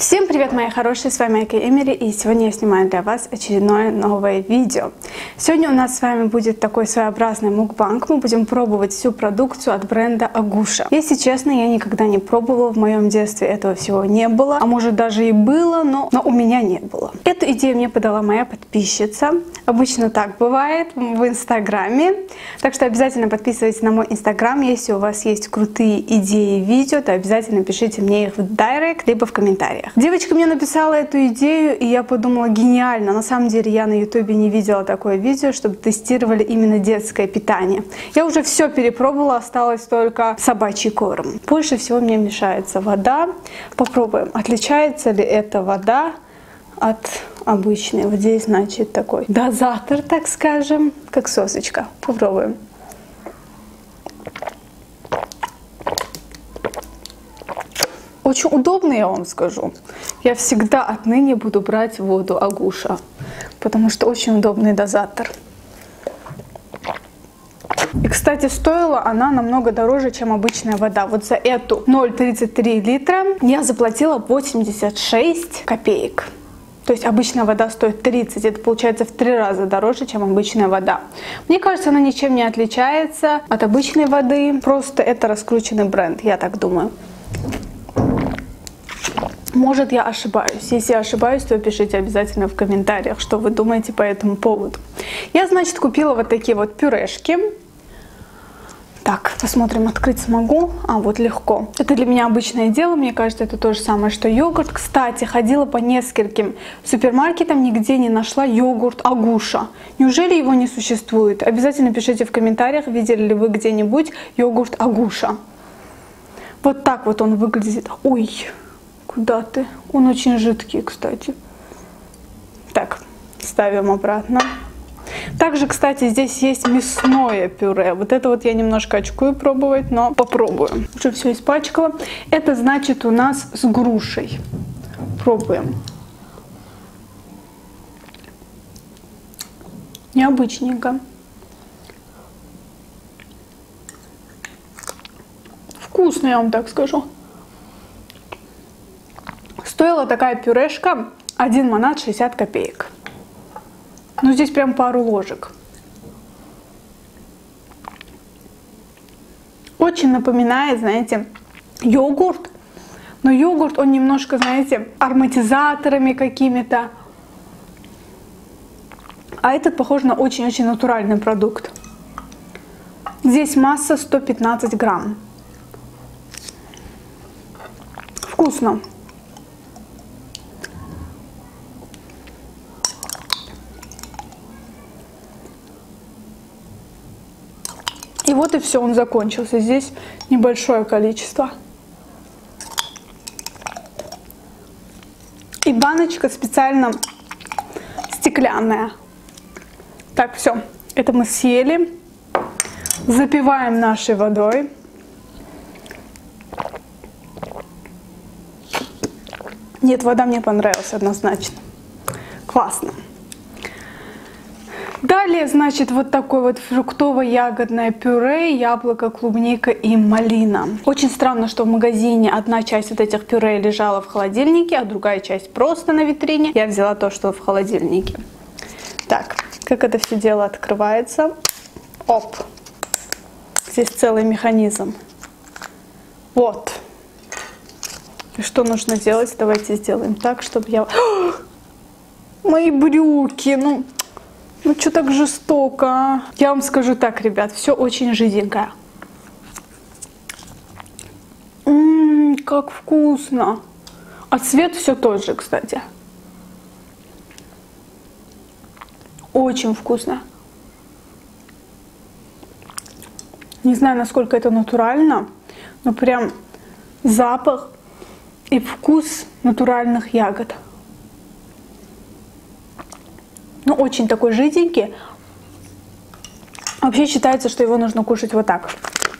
Всем привет, мои хорошие, с вами Айка Эмери, и сегодня я снимаю для вас очередное новое видео. Сегодня у нас с вами будет такой своеобразный мукбанг. Мы будем пробовать всю продукцию от бренда Агуша. Если честно, я никогда не пробовала, в моем детстве этого всего не было, а может даже и было, но у меня не было. Эту идею мне подала моя подписчица. Обычно так бывает в Инстаграме, так что обязательно подписывайтесь на мой Инстаграм. Если у вас есть крутые идеи видео, то обязательно пишите мне их в директ, либо в комментариях. Девочка мне написала эту идею, и я подумала, гениально. На самом деле я на ютубе не видела такое видео, чтобы тестировали именно детское питание. Я уже все перепробовала, осталось только собачий корм. Больше всего мне мешается вода. Попробуем, отличается ли эта вода от обычной. Вот здесь, значит, такой дозатор, так скажем, как сосочка. Попробуем. Очень удобно, я вам скажу. Я всегда отныне буду брать воду Агуша, потому что очень удобный дозатор. И, кстати, стоила она намного дороже, чем обычная вода. Вот за эту 0,33 литра я заплатила 86 копеек. То есть обычная вода стоит 30, это получается в 3 раза дороже, чем обычная вода. Мне кажется, она ничем не отличается от обычной воды, просто это раскрученный бренд, я так думаю. Может, я ошибаюсь. Если я ошибаюсь, то пишите обязательно в комментариях, что вы думаете по этому поводу. Я, значит, купила вот такие вот пюрешки. Так, посмотрим, открыть смогу. Вот легко. Это для меня обычное дело. Мне кажется, это то же самое, что йогурт. Кстати, ходила по нескольким супермаркетам, нигде не нашла йогурт Агуша. Неужели его не существует? Обязательно пишите в комментариях, видели ли вы где-нибудь йогурт Агуша. Вот так вот он выглядит. Ой, куда ты? Он очень жидкий, кстати. Так, ставим обратно. Также, кстати, здесь есть мясное пюре. Вот это вот я немножко очкую пробовать, но попробуем. Уже все испачкала. Это значит у нас с грушей. Пробуем. Необычненько. Вкусно, я вам так скажу. Стоила такая пюрешка 1 манат 60 копеек. Ну, здесь прям пару ложек. Очень напоминает, знаете, йогурт. Но йогурт, он немножко, знаете, ароматизаторами какими-то. А этот похож на очень-очень натуральный продукт. Здесь масса 115 грамм. Вкусно. И вот и все, он закончился. Здесь небольшое количество. И баночка специально стеклянная. Так, все. Это мы съели. Запиваем нашей водой. Нет, вода мне понравилась однозначно. Классно. Далее, значит, вот такое вот фруктово-ягодное пюре, яблоко, клубника и малина. Очень странно, что в магазине одна часть вот этих пюре лежала в холодильнике, а другая часть просто на витрине. Я взяла то, что в холодильнике. Так, как это все дело открывается. Оп! Здесь целый механизм. Вот. И что нужно делать? Давайте сделаем так, чтобы я... Мои брюки! Ну что так жестоко, а? Я вам скажу так, ребят, все очень жиденькое. Как вкусно. А цвет все тот же, кстати. Очень вкусно. Не знаю, насколько это натурально, но прям запах и вкус натуральных ягод. Ну, очень такой жиденький. Вообще считается, что его нужно кушать вот так.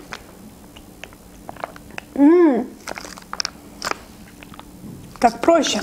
Так проще.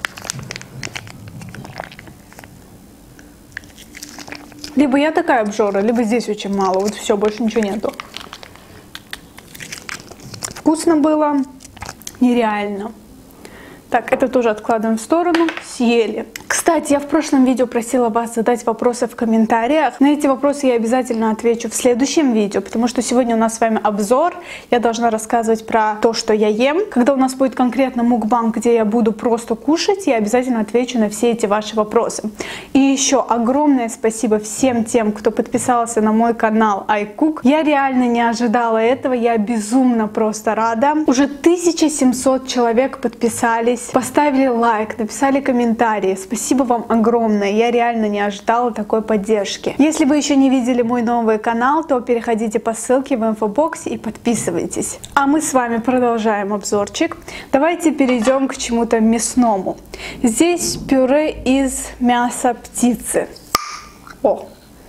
Либо я такая обжора, либо здесь очень мало. Вот все, больше ничего нету. Вкусно было. Нереально. Так, это тоже откладываем в сторону. Съели. Кстати, я в прошлом видео просила вас задать вопросы в комментариях. На эти вопросы я обязательно отвечу в следующем видео, потому что сегодня у нас с вами обзор. Я должна рассказывать про то, что я ем. Когда у нас будет конкретно мукбанг, где я буду просто кушать, я обязательно отвечу на все эти ваши вопросы. И еще огромное спасибо всем тем, кто подписался на мой канал iCook. Я реально не ожидала этого, я безумно просто рада. Уже 1700 человек подписались, поставили лайк, написали комментарии. Спасибо вам огромное, я реально не ожидала такой поддержки. Если вы еще не видели мой новый канал, то переходите по ссылке в инфобоксе и подписывайтесь. А мы с вами продолжаем обзорчик. Давайте перейдем к чему-то мясному. Здесь пюре из мяса птицы. О!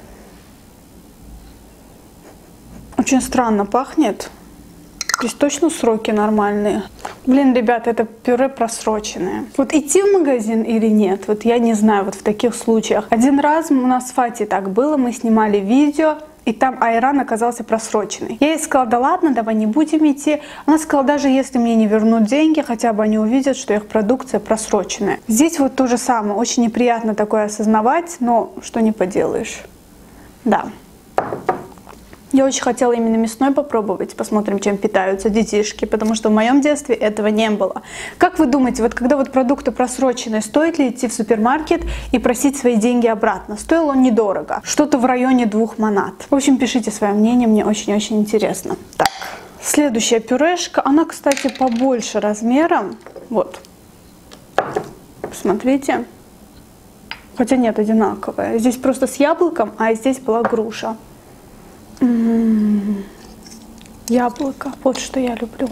Очень странно пахнет. Здесь точно сроки нормальные. Блин, ребят, это пюре просроченное. Вот идти в магазин или нет, вот я не знаю, вот в таких случаях. Один раз у нас с Фати так было, мы снимали видео, и там айран оказался просроченный. Я ей сказала, да ладно, давай не будем идти. Она сказала, даже если мне не вернут деньги, хотя бы они увидят, что их продукция просроченная. Здесь вот то же самое, очень неприятно такое осознавать, но что не поделаешь. Да. Я очень хотела именно мясной попробовать, посмотрим, чем питаются детишки, потому что в моем детстве этого не было. Как вы думаете, вот когда вот продукты просроченные, стоит ли идти в супермаркет и просить свои деньги обратно? Стоил он недорого, что-то в районе 2 манат. В общем, пишите свое мнение, мне очень-очень интересно. Так, следующая пюрешка, она, кстати, побольше размером. Вот, смотрите. Хотя нет, одинаковая. Здесь просто с яблоком, а здесь была груша. Яблоко, вот что я люблю.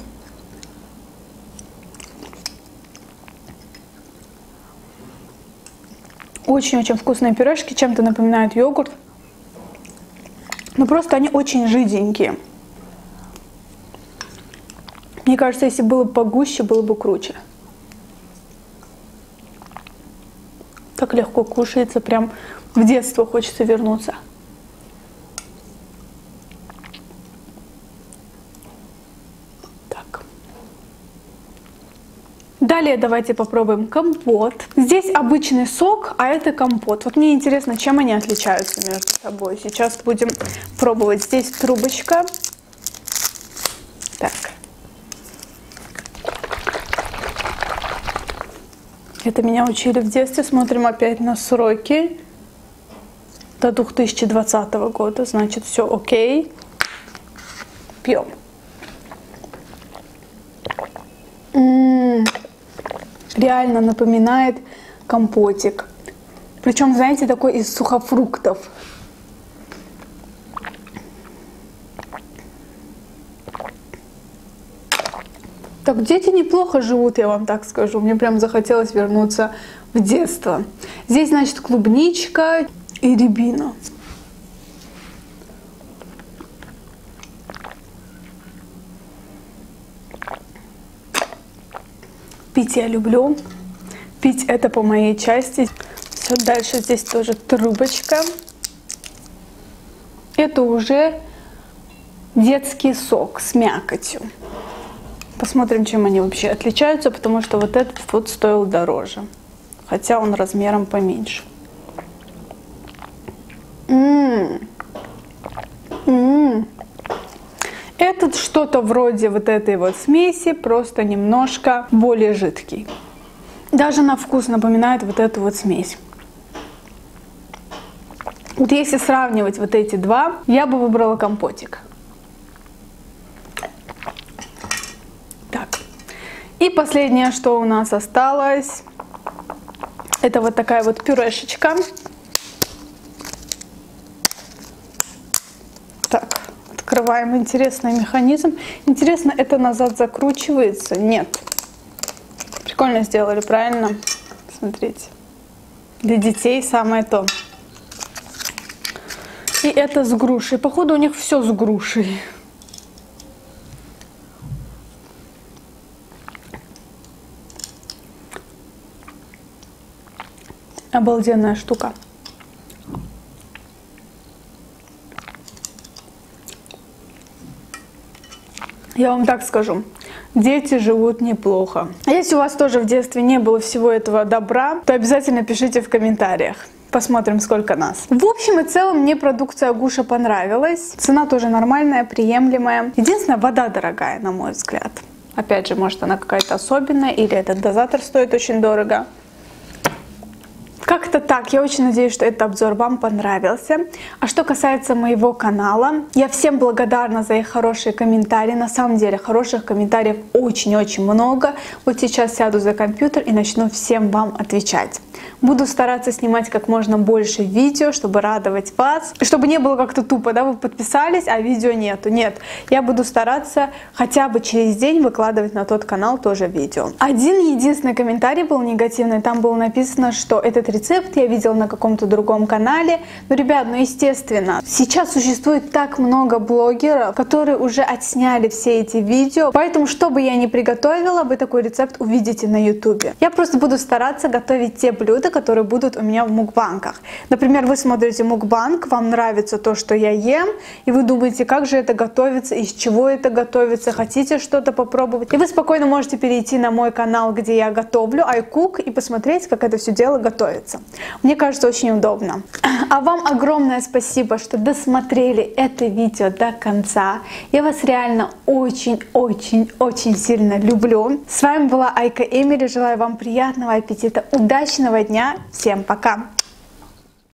Очень-очень вкусные пюрешки, чем-то напоминают йогурт. Но просто они очень жиденькие. Мне кажется, если было бы погуще, было бы круче. Так легко кушается, прям в детство хочется вернуться. Далее давайте попробуем компот. Здесь обычный сок, а это компот. Вот мне интересно, чем они отличаются между собой. Сейчас будем пробовать. Здесь трубочка. Так. Это меня учили в детстве. Смотрим опять на сроки. До 2020 года. Значит, все окей. Пьем. Реально напоминает компотик. Причем, знаете, такой из сухофруктов. Так, дети неплохо живут, я вам так скажу. Мне прям захотелось вернуться в детство. Здесь, значит, клубничка и рябина. Пить я люблю. Пить это по моей части. Все, дальше здесь тоже трубочка. Это уже детский сок с мякотью. Посмотрим, чем они вообще отличаются, потому что вот этот вот стоил дороже. Хотя он размером поменьше. Этот что-то вроде вот этой вот смеси, просто немножко более жидкий. Даже на вкус напоминает вот эту вот смесь. Вот если сравнивать вот эти два, я бы выбрала компотик. Так. И последнее, что у нас осталось, это вот такая вот пюрешечка. Так. Открываем интересный механизм. Интересно, это назад закручивается? Нет. Прикольно сделали, правильно? Смотрите. Для детей самое то. И это с грушей. Походу, у них все с грушей. Обалденная штука. Я вам так скажу, Дети живут неплохо. А если у вас тоже в детстве не было всего этого добра, то обязательно пишите в комментариях. Посмотрим, сколько нас. В общем и целом, мне продукция Агуша понравилась. Цена тоже нормальная, приемлемая. Единственное, вода дорогая, на мой взгляд. Опять же, может, она какая-то особенная, или этот дозатор стоит очень дорого. Как-то так. Я очень надеюсь, что этот обзор вам понравился. А что касается моего канала, я всем благодарна за их хорошие комментарии. На самом деле, хороших комментариев очень-очень много. Вот сейчас сяду за компьютер и начну всем вам отвечать. Буду стараться снимать как можно больше видео, чтобы радовать вас. Чтобы не было как-то тупо, да, вы подписались, а видео нету. Нет, я буду стараться хотя бы через день выкладывать на тот канал тоже видео. Один единственный комментарий был негативный. Там было написано, что этот рецепт я видела на каком-то другом канале. Но, ребят, ну естественно, сейчас существует так много блогеров, которые уже отсняли все эти видео. Поэтому, что бы я ни приготовила, вы такой рецепт увидите на YouTube. Я просто буду стараться готовить те блюда, которые будут у меня в мукбанках. Например, вы смотрите мукбанк, вам нравится то, что я ем, и вы думаете, как же это готовится, из чего это готовится, хотите что-то попробовать. И вы спокойно можете перейти на мой канал, где я готовлю, iCook, и посмотреть, как это все дело готовится. Мне кажется, очень удобно. А вам огромное спасибо, что досмотрели это видео до конца. Я вас реально очень-очень-очень сильно люблю. С вами была Айка Эмили. Желаю вам приятного аппетита, удачного дня. Всем пока!